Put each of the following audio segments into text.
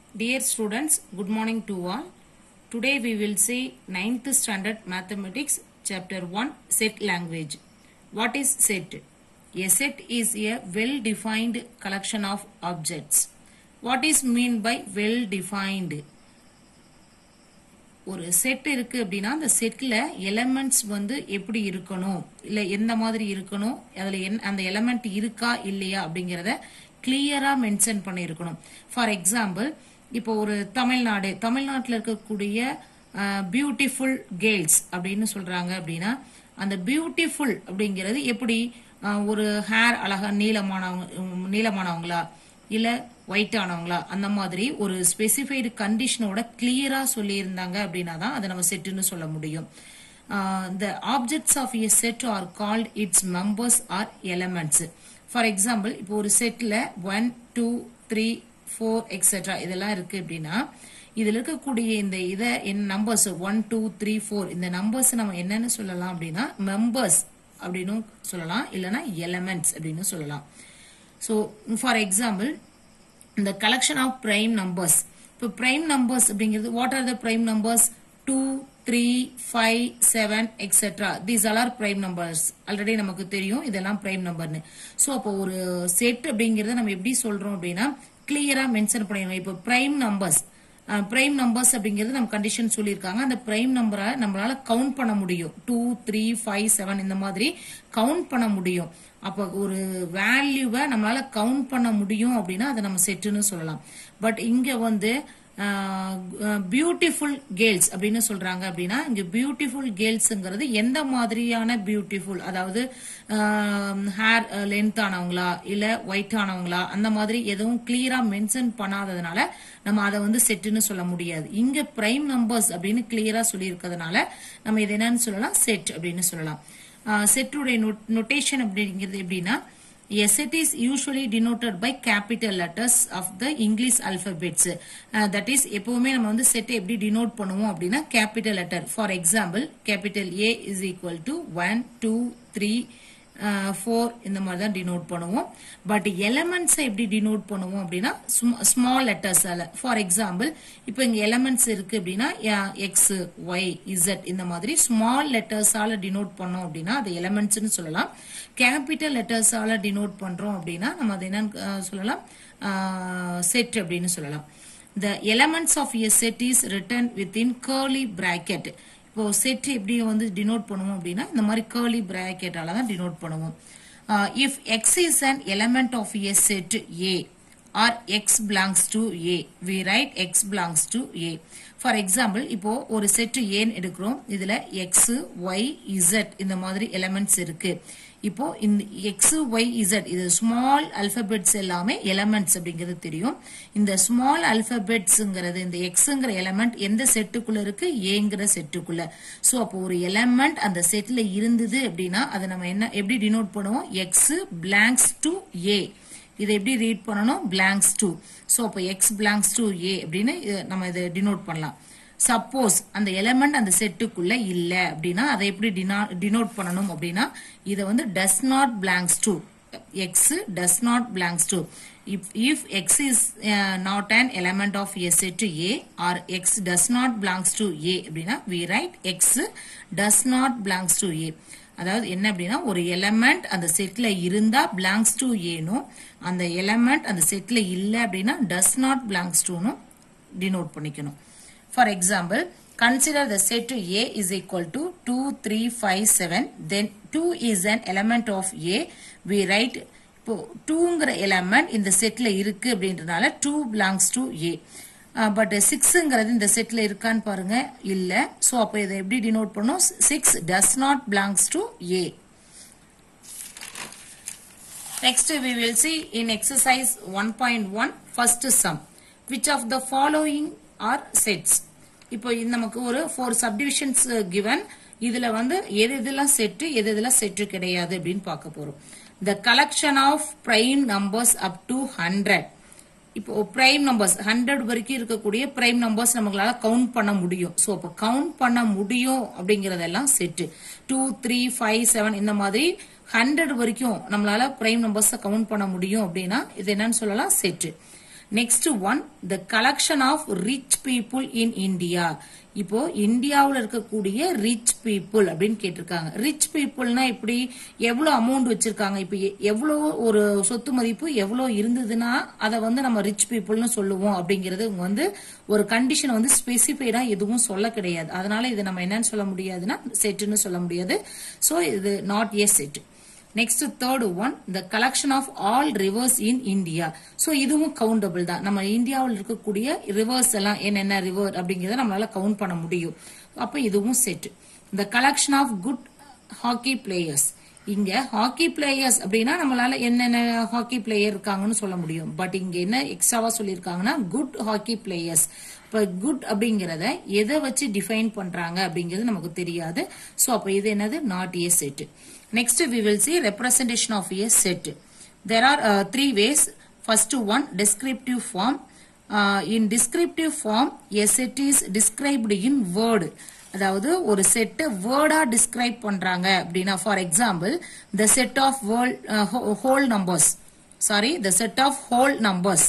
Dear students, good morning to all. Today we will see 9th standard mathematics chapter 1 set language. What is set? A set is a well-defined collection of objects. What is mean by well-defined? ஒரு set இருக்கு அப்படின்னா அந்த செட்ல elements வந்து எப்படி இருக்கணும் இல்ல எந்த மாதிரி இருக்கணும் அதுல அந்த எலிமெண்ட் இருக்கா இல்லையா அப்படிங்கறத கிளியரா மென்ஷன் பண்ணி இருக்கணும். ஃபார் எக்ஸாம்பிள் இப்போ ஒரு தமிழ்நாட்டில் இருக்கக்கூடிய பியூட்டிஃபுல் கேர்ள்ஸ் அப்படின்னு சொல்றாங்க அப்படின்னா அந்த பியூட்டிஃபுல் அப்படிங்கிறது எப்படி ஒரு ஹேர் அழகா நீளமானவங்களா இல்ல ஒயிட் ஆனவங்களா அந்த மாதிரி ஒரு ஸ்பெசிஃபைடு கண்டிஷனோட கிளியரா சொல்லி இருந்தாங்க அப்படின்னா தான் அதை நம்ம செட்னு சொல்ல முடியும். The objects of a set are called its members or elements. For example, இப்போ ஒரு செட்ல 1, 2, 3, 4 etc. இதெல்லாம் இருக்கு அப்படின்னா இதுல இருக்கக்கூடிய இந்த நம்பர்ஸ் 1, 2, 3, 4 இந்த நம்பர்ஸ் நம்ம என்னன்னு சொல்லலாம் அப்படின்னா மெம்பர்ஸ் அப்படின்னு சொல்லலாம் இல்லைன்னா எலிமெண்ட்ஸ் அப்படின்னு சொல்லலாம். So, for example, the collection of prime numbers. இப்போ prime numbers அப்படிங்கிறது what are the prime numbers? 2, 3, 5, 7, etc. These all are prime numbers. Already நமக்கு தெரியும் இதெல்லாம் prime numberனு. So, அப்போ ஒரு செட் அப்படிங்கிறத நம்ம எப்படி சொல்றோம் அப்படின்னா கிளியரா மென்ஷன் பண்ணிடணும். இப்போ prime numbers அப்படிங்கிறது நம்ம கண்டிஷன் சொல்லியிருக்காங்க. அந்த பிரைம் நம்பரை நம்மளால கவுண்ட் பண்ண முடியும். 2, 3, 5, 7 இந்த மாதிரி கவுண்ட் பண்ண முடியும். அப்ப ஒரு வேல்யூவை நம்மளால கவுண்ட் பண்ண முடியும் அப்படின்னா அதை நம்ம செட்டுன்னு சொல்லலாம். பட் இங்க வந்து பியூட்டிஃபுல் கேர்ள்ஸ் அப்படின்னு சொல்றாங்க அப்படின்னா இங்க பியூட்டிஃபுல் கேர்ள்ஸ்ங்கிறது எந்த மாதிரியான பியூட்டிஃபுல், அதாவது ஹேர் லென்த் ஆனவங்களா இல்ல ஒயிட் ஆனவங்களா அந்த மாதிரி எதுவும் கிளியரா மென்ஷன் பண்ணாததுனால நம்ம அதை வந்து செட்டுன்னு சொல்ல முடியாது. இங்க பிரைம் நம்பர்ஸ் அப்படின்னு கிளியரா சொல்லி இருக்கிறதுனால நம்ம இது என்னன்னு சொல்லலாம் செட் அப்படின்னு சொல்லலாம். செட்டுடைய நோட்டேஷன் அப்படிங்கிறது எப்படின்னா a set is usually denoted by capital letters of the English alphabets. That is எப்பவுமே நம்ம வந்து செட்டை எப்படி டினோட் பண்ணுவோம் அப்படின்னா capital letter. For example, capital A is equal to 1, 2, 3, 4 இந்த மாதிரி தான் டினோட் பண்ணுவோம். பட் எலிமெண்ட்ஸ் எப்படி டினோட் பண்ணுவோம் அப்படின்னா ஸ்மால் லெட்டர்ஸால. ஃபார் எக்ஸாம்பிள் இப்போ இங்க எலிமெண்ட்ஸ் இருக்கு அப்படின்னா எக்ஸ், ஒய், இசட் இந்த மாதிரி ஸ்மால் லெட்டர்ஸால டினோட் பண்ணோம் அப்படின்னா அது எலிமெண்ட்ஸ்னு சொல்லலாம். கேபிட்டல் லெட்டர்ஸால டினோட் பண்றோம் அப்படின்னா நம்ம அது என்னன்னு சொல்லலாம் செட் அப்படின்னு சொல்லலாம். The elements of a set is written within curly bracket. இப்போ செட் எப்படி வந்து டினோட் பண்ணுவோம் அப்படின்னா இந்த மாதிரி curly bracketஆல தான் டினோட் பண்ணுவோம். If x is an element of a set A or x belongs to A, we write x belongs to A. For example, இப்போ ஒரு செட் A எடுக்கிறோம். இதுல x, y, z இந்த மாதிரி எலிமெண்ட்ஸ் இருக்கு. இப்போ இந்த x, y, z இது ஸ்மால் அல்பபெட்ஸ் எல்லாமே எலிமெண்ட்ஸ் அப்படிங்கிறது தெரியும். இந்த ஸ்மால் அல்பபெட்ஸ்ங்கிறது இந்த எக்ஸ்ங்கிற எலிமெண்ட் எந்த செட்டுக்குள்ள இருக்கு? ஏங்கிற செட்டுக்குள்ள. சோ அப்போ ஒரு எலிமெண்ட் அந்த செட்ல இருந்தது அப்படின்னா அதை நம்ம என்ன எப்படி டினோட் பண்ணுவோம்? x belongs to A. இதை எப்படி ரீட் பண்ணணும்? belongs to. சோ அப்போ x belongs to A அப்படின்னு நம்ம இதை டினோட் பண்ணலாம். சப்போஸ் அந்த எலிமெண்ட் அந்த செட்டுக்குள்ள இல்ல அப்படின்னா அதை எப்படி டினோட் பண்ணணும் அப்படின்னா இதை வந்து does not belongs to. x does not belongs to. If x is not an element of a set A or x does not belongs to A அப்படின்னா we write x does not belongs to A. அதாவது என்ன அப்படின்னா ஒரு element அந்த செட்ல இருந்தா belongs to A னும் அந்த எலிமெண்ட் அந்த செட்ல இல்ல அப்படின்னா does not belongs to னும் டினோட் பண்ணிக்கணும். For example, consider the set A is equal to 2, 3, 5, 7. Then 2 is an element of A. We write இப்போ 2ங்கிற எலிமெண்ட் இந்த செட்ல இருக்கு அப்படின்றனால 2 belongs to A. பட் 6ங்கிறது இந்த செட்ல இருக்கான்னு பாருங்க, இல்ல. சோ அப்ப இதை எப்படி டினோட் பண்ணோம்? 6 does not belongs to A. Next we will see in exercise 1.1 first sum. Which of the following are sets? இப்போ நமக்கு ஒரு 4 subdivisions given. இதுல வந்து எதெல்லாம் செட் எதெல்லாம் செட் கிடையாது அப்படின்னு பார்க்க போறோம். The collection of prime numbers up to 100. இப்போ prime numbers 100 வரைக்கும் இருக்கக்கூடிய prime numbers நம்மளால கவுண்ட் பண்ண முடியும். சோ அப்ப கவுண்ட் பண்ண முடியும் அப்படிங்கறதெல்லாம் செட். 2, 3, 5, 7 இந்த மாதிரி 100 வரைக்கும் நம்மளால prime numbers கவுண்ட் பண்ண முடியும் அப்படின்னா இது என்னன்னு சொல்லலாம் set. Next one, the collection of rich people in India. இப்போ இந்தியாவுல இருக்கக்கூடிய ரிச் பீப்புள் அப்படின்னு கேட்டிருக்காங்க. ரிச் பீப்புள்னா இப்படி எவ்வளவு அமௌண்ட் வச்சிருக்காங்க, இப்ப எவ்வளவு ஒரு சொத்து மதிப்பு எவ்வளவு இருந்ததுன்னா அதை வந்து நம்ம ரிச் பீப்புள்னு சொல்லுவோம் அப்படிங்கிறது ஒரு கண்டிஷன் ஸ்பெசிஃபைடா எதுவும் சொல்ல கிடையாது. அதனால இது நம்ம என்னன்னு சொல்ல முடியாதுன்னா செட்னு சொல்ல முடியாது. சோ இது not a set. Next third one, the collection of all rivers in India. So இதுவும் கவுண்டபிள் தான். நம்ம இந்தியாவில் இருக்கக்கூடிய ரிவர்ஸ் எல்லாம் என்னென்ன ரிவர் அப்படிங்கறத நம்மளால கவுண்ட் பண்ண முடியும். அப்ப இதுவும் set. The collection of good hockey players. இங்க ஹாக்கி பிளேயர்ஸ் அப்படின்னா நம்மளால என்னென்ன ஹாக்கி பிளேயர் இருக்காங்கன்னு சொல்ல முடியும். பட் இங்க என்ன எக்ஸ்ட்ராவா சொல்லிருக்காங்கன்னா குட் ஹாக்கி பிளேயர்ஸ். இப்ப குட் அப்படிங்கறத எதை வச்சு டிஃபைன் பண்றாங்க அப்படிங்கிறது நமக்கு தெரியாது. சோ அப்ப இது என்னது not a set. Next we will see representation of a set. There are three ways. First one, descriptive form. In descriptive form, a set is described in word. அதாவது ஒரு செட் வேர்டா டிஸ்கிரைப் பண்றாங்க அப்படின்னா for example the set of whole numbers. the set of whole numbers.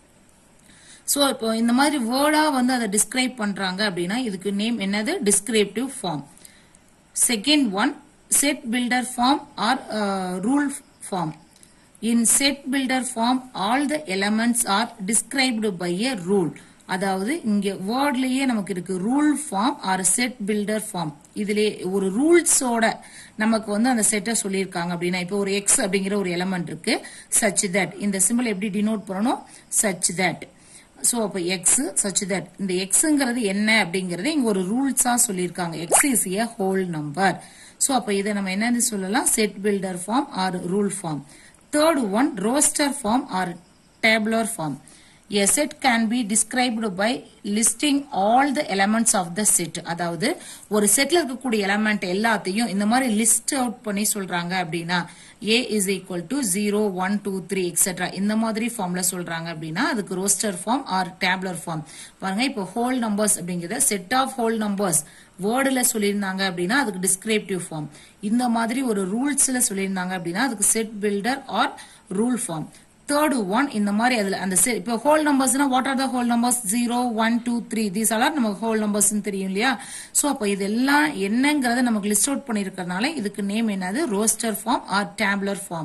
So இப்போ இந்த மாதிரி வேர்டா அதை describe பண்றாங்க அப்படின்னா இதுக்கு நேம் என்னது descriptive form. Second one, set builder form or rule form. In set builder form, all the elements are described by a rule. அதாவது இங்க வேர்ட்லயே நமக்கு இருக்கு rule form or set builder form. இதுல ஒரு ரூல்ஸோட நமக்கு அந்த செட்டை சொல்லியிருக்காங்க அப்படின்னா இப்போ ஒரு எக்ஸ் அப்படிங்கிற ஒரு எலமெண்ட் இருக்கு. such that இந்த சிம்பிள் எப்படி டினோட் பண்ணணும், such that. சோ அப்ப எக்ஸ் such that இந்த எக்ஸ்ங்கிறது என்ன அப்படிங்கறது இங்க ஒரு ரூல்ஸா சொல்லியிருக்காங்க. X is a whole number. So அப்ப இதை நம்ம என்னன்னு சொல்லலாம், set builder form or rule form. Third one, roster form or tabular form. A set can be described by listing all the elements of the set. அதாவது ஒரு செட்ல இருக்கக்கூடிய element எல்லாத்தையும் இந்த மாதிரி லிஸ்ட் அவுட் பண்ணி சொல்றாங்க அப்படின்னா A is equal to 0, 1, 2, 3 etc. இந்த மாதிரி ஃபார்ம்ல சொல்றாங்க அப்படின்னா அதுக்கு roster form or tabular form. பாருங்க இப்போ ஹோல் நம்பர்ஸ் அப்படிங்கறத செட் ஆஃப் ஹோல் நம்பர்ஸ் வேர்டுல சொல்லியிருந்தாங்க அப்படின்னா அதுக்கு டிஸ்கிரிப்டிவ் ஃபார்ம். இந்த மாதிரி ஒரு ரூல்ஸ்ல சொல்லியிருந்தாங்க அப்படின்னா அதுக்கு set builder or rule form. Third one, இந்த மாதிரி அதுல அந்த இப்போ ஹோல் நம்பர்ஸ்னா what are the whole numbers 0, 1, 2, 3 these are நமக்கு ஹோல் நம்பர்ஸ் தெரியும் இல்லையா. சோ அப்ப இதெல்லாம் என்னங்கறத நமக்கு லிஸ்ட் அவுட் பண்ணிருக்கிறதுனால இதுக்கு நேம் என்னது roster form or tabular form.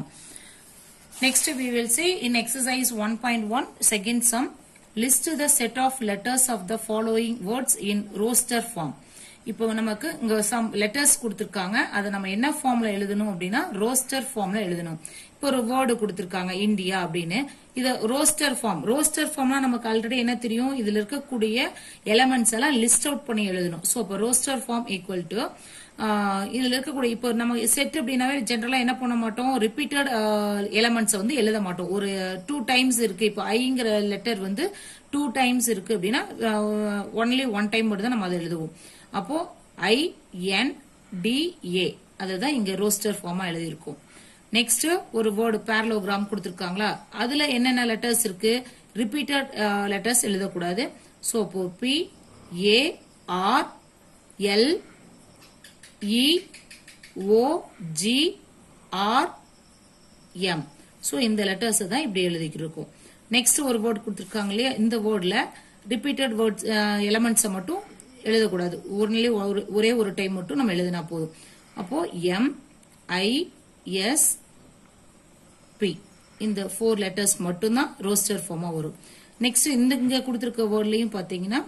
Next we will see in exercise 1.1 second sum, list the set of letters of the following words in roster form. இப்போ நமக்கு இங்க சம் லெட்டர்ஸ் கொடுத்திருக்காங்க. அதை நம்ம என்ன ஃபார்ம்ல எழுதணும் அப்படின்னா ரோஸ்டர் ஃபார்ம்ல எழுதணும். இப்போ ஒரு வேர்டு கொடுத்திருக்காங்க இந்தியா அப்படின்னு. இது ரோஸ்டர் ஃபார்ம். ரோஸ்டர் ஃபார்ம்னா நமக்கு ஆல்ரெடி என்ன தெரியும், இதுல இருக்கக்கூடிய எலிமெண்ட்ஸ் எல்லாம் லிஸ்ட் அவுட் பண்ணி எழுதணும். சோ இப்போ ரோஸ்டர் ஃபார்ம் ஈக்குவல் டு இதுல இருக்கக்கூடிய இப்போ நம்ம செட் அப்படின்னாவே ஜென்ரலா என்ன பண்ண மாட்டோம், ரிப்பீட்டட் எலிமெண்ட்ஸ் எழுத மாட்டோம். ஒரு 2 டைம்ஸ் இருக்கு, இப்போ ஐங்கிற லெட்டர் 2 டைம்ஸ் இருக்கு அப்படின்னா ஒன்லி 1 டைம் மட்டும் தான் நம்ம அதை எழுதுவோம். அப்போ INDA அதுதான் இங்க ரோஸ்டர் ஃபார்மா எழுதியிருக்கும். நெக்ஸ்ட் ஒரு வேர்டு பேரலோகிராம் கொடுத்திருக்காங்களா, அதுல என்னென்ன லெட்டர்ஸ் இருக்கு, ரிப்பீட்டட் லெட்டர்ஸ் எழுதக்கூடாது. சோ இப்போ PARLEOGRM. சோ இந்த லெட்டர்ஸ் தான் இப்படி எழுதிக்கிருக்கும். நெக்ஸ்ட் ஒரு வேர்டு கொடுத்திருக்காங்க இல்லையா, இந்த வேர்ட்ல ரிப்பீட்டட் வேர்ட்ஸ் எலிமெண்ட்ஸ் மட்டும் எழுதக்கூடாது. ஒரே ஒரு டைம் மட்டும் நம்ம எழுதினா போதும். அப்போ MISP இந்த 4 லெட்டர்ஸ் மட்டும் தான் ரோஸ்டர் ஃபார்மா வரும். நெக்ஸ்ட் இங்க கொடுத்திருக்க வேர்ட்லயும் பாத்தீங்கன்னா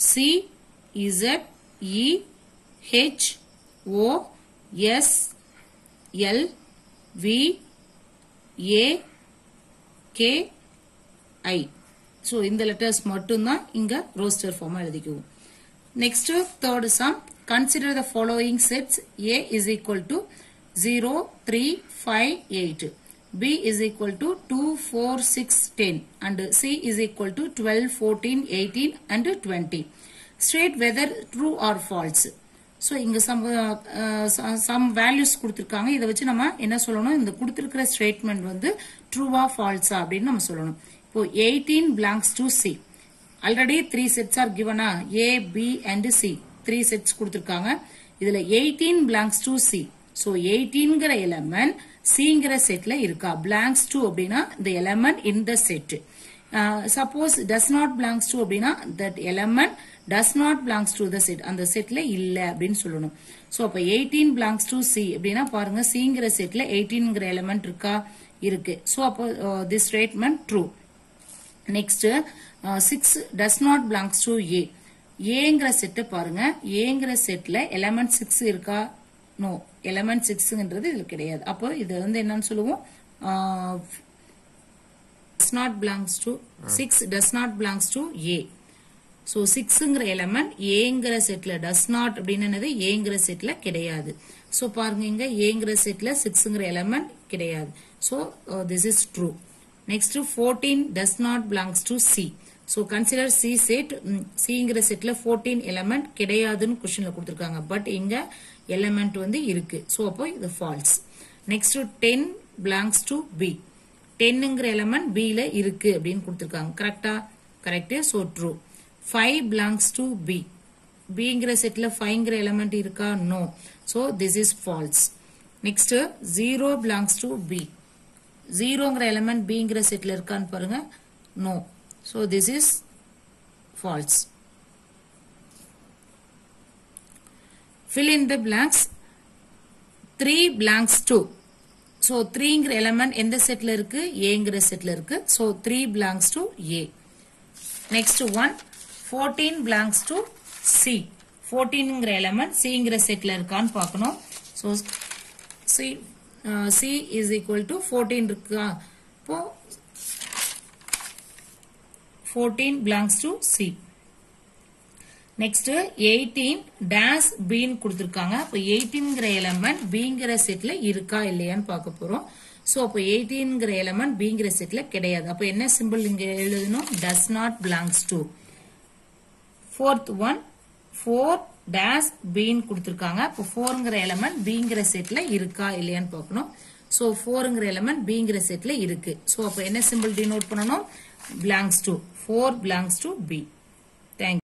CZEHOSLVAKI. சோ இந்த லெட்டர்ஸ் மட்டும் தான் இங்க ரோஸ்டர் ஃபார்மா எழுதிக்குவோம். Next, third sum, consider the following sets. A is equal to 0, 3, 5, 8. B is equal to 2, 4, 6, 10. And C is equal to 12, 14, 18 and 20. State whether true or false. So, இங்க some values கொடுத்திருக்காங்க. இதை வச்சு நம்ம என்ன சொல்லணும், இந்த கொடுத்திருக்கிற ஸ்டேட்மெண்ட் ட்ரூவா ஃபால்ஸா அப்படின்னு நம்ம சொல்லணும். இப்போ 18 belongs to C. Already 3 sets are given, A, B and C. 3 sets கொடுத்திருக்காங்க. இதுல 18 belongs to C. So 18ங்கிற எலிமெண்ட் Cங்கிற செட்ல இருக்கா, belongs to அப்படின்னா the element in the set. Suppose does not belongs to அப்படின்னா that element does not belongs to the set அந்த செட்ல இல்ல அப்படின்னு சொல்லணும். சோ அப்ப 18 belongs to C அப்படின்னா பாருங்க Cங்கிற செட்ல 18ங்கிற எலிமெண்ட் இருக்கா இருக்கு. சோ அப்போ this statement true. Next 6 does not belongs to A. Aங்கிற செட் பாருங்க Aங்கிற செட்ல எலிமெண்ட் 6 இருக்கா? நோ எலிமெண்ட் 6ங்கிறது இதுல கிடையாது. அப்போ இது வந்து என்னன்னு சொல்லுவோம் does not belongs to 6 does not belongs to A. So 6ங்கிற எலிமெண்ட் Aங்கிற செட்ல does not அப்படின்னு என்னது Aங்கிற செட்ல கிடையாது. சோ பாருங்க இங்க Aங்கிற செட்ல 6ங்கிற எலிமெண்ட் கிடையாது. So this is true. Next 14 does not belongs to C. So consider C set. Cங்கிற செட்ல 14 எலிமெண்ட் கிடையாதுன்னு क्वेश्चनல கொடுத்திருக்காங்க. பட் இங்க எலிமெண்ட் வந்து இருக்கு. சோ அப்போ இது false. Next 10 belongs to B. 10ங்கிற எலிமெண்ட் B ல இருக்கு அப்படின்னு கொடுத்திருக்காங்க. கரெக்ட்டா? Correct. So true. 5 belongs to B. Bங்கிற செட்ல 5ங்கிற எலிமெண்ட் இருக்கா? No. So this is false. Next 0 belongs to B. 0ங்கிற எலிமெண்ட் Bங்கிற செட்ல இருக்கான்னு பாருங்க. No. So this is false. Fill in the blanks. 3 belongs to. So 3ங்கிற எலிமெண்ட் எந்த செட்ல இருக்கு? Aங்கிற செட்ல இருக்கு. So 3 belongs to A. Next one 14 belongs to C. 14ங்கிற எலிமெண்ட் Cங்கிற செட்ல இருக்கான்னு பார்க்கணும். So C is equal to 14 இருக்கா? இப்போ 14 belongs to C. Next 18 dash B ன்னு கொடுத்திருக்காங்க. அப்ப 18ங்கிற எலிமெண்ட் Bங்கிற செட்ல இருக்கா இல்லையான்னு பார்க்க போறோம். சோ அப்ப 18ங்கிற எலிமெண்ட் Bங்கிற செட்ல கிடையாது. அப்ப என்ன சிம்பிள் இங்க எழுதணும்? does not belongs to. Fourth one 4 dash B ன்னு கொடுத்திருக்காங்க. அப்ப 4ங்கிற எலிமெண்ட் Bங்கிற செட்ல இருக்கா இல்லையான்னு பார்க்கணும். சோ 4ங்கிற எலிமெண்ட் Bங்கிற செட்ல இருக்கு. சோ அப்ப என்ன சிம்பிள் டினோட் பண்ணனும்? belongs to. 4 belongs to B. Thank you.